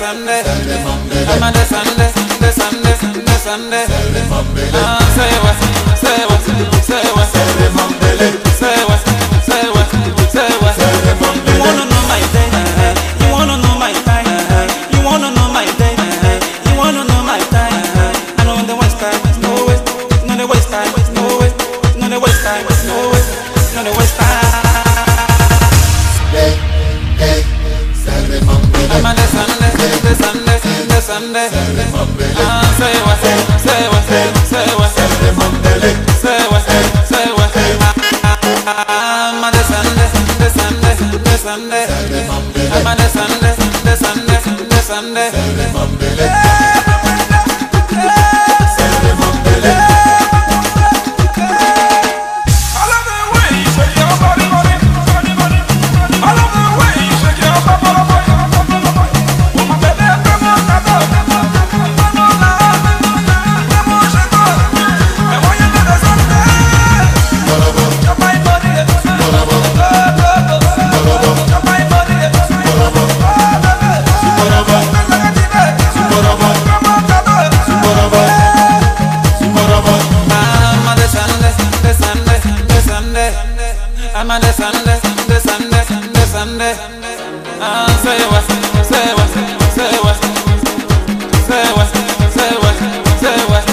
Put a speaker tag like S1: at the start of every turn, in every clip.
S1: descende. I'm a descende, descende, descende. Say what, say what, say what, say what, say what, say what. You wanna know my day, you wanna know my time, you wanna know my day, you wanna know my time. I know in the waste time, no waste, no the waste time, no waste, no the waste time, no waste, no the waste time. I'm a descende, descende, descende. Say what, say what, say what, say what, say what. I'm a descende, descende, descende. I'm a descende, descende, descende. I'm a descende, descende, descende. Say what, say what, say what, say what, say what, say what.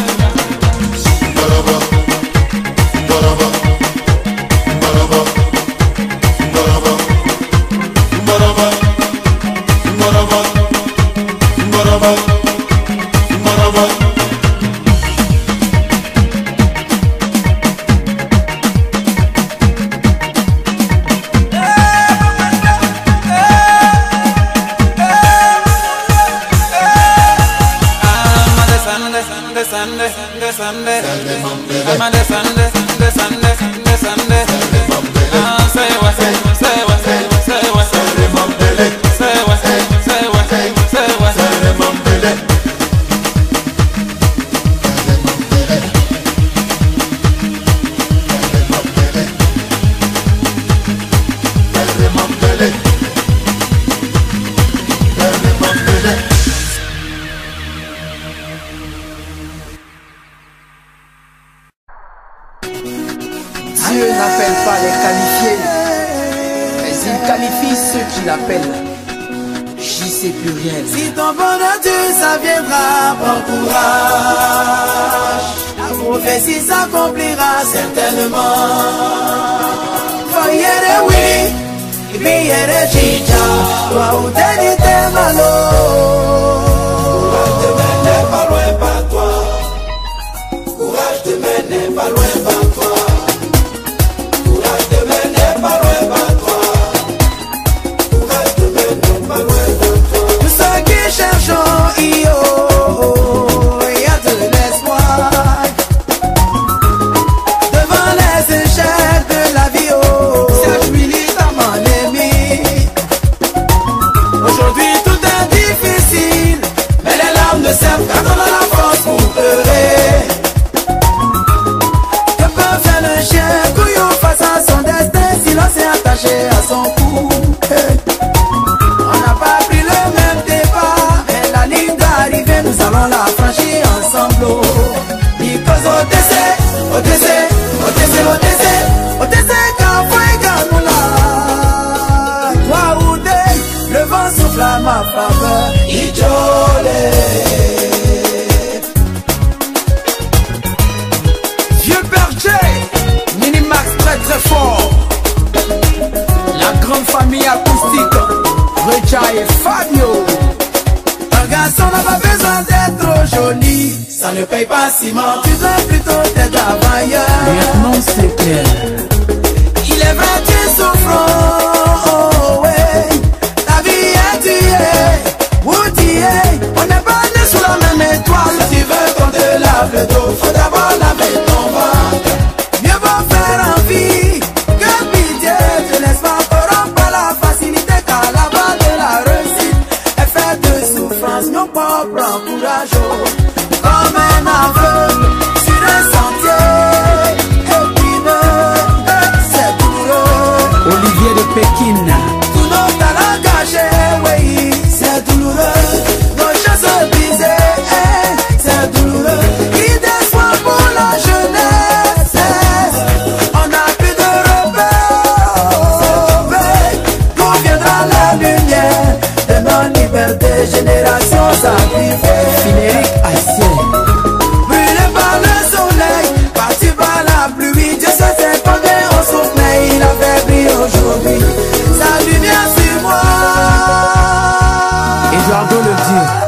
S1: Descende, descende, I'm a descende, descende, descende. Say what, say what, say what, say what, say what, say what, say what.
S2: Dieu n'appelle pas les qualifiés, mais il qualifie ceux qui l'appellent. J'y sais plus rien.
S3: Si ton bonheur ça viendra, prends courage. La prophétie s'accomplira certainement. Voyez oui, et puis chicha, toi ou t'es malo. Courage te mène pas loin par toi. Courage te mène pas loin par toi. À son cou, on n'a pas pris le même départ, mais la ligne d'arrivée, nous allons la franchir ensemble. Because OTC, OTC, OTC, OTC, OTC, Kafoui-Ganoula. Toi ou deux, le vent souffle à ma faveur, Ijolé.
S2: Vieux berger, Minimax très très fort. La grande famille acoustique, Recha et Fabio.
S3: Un garçon n'a pas besoin d'être trop joli, ça ne paye pas ciment, tu dois plutôt être travailleur.
S2: Maintenant c'est clair.
S3: Il est vrai tu es souffrant, oh, ouais. Ta vie est tuée, où tu es. On n'est pas né sous la même étoile. Si tu veux qu'on te lave le dos, faut d'abord laver ton ventre. Mieux vaut faire envie que pitié. Te laisse pas corrompre par la facilité, car la base de la réussite est faite de souffrance. Nos propres encourage comme un aveugle sur un sentier épineux. C'est douloureux. liberté, génération sacrifiée.
S2: Frédéric Hassien.
S3: Brûlé par le soleil, battu par la pluie, Dieu se fait combien on souffle, mais il a fait briller aujourd'hui sa lumière sur moi.
S2: Eduardo le Dieu.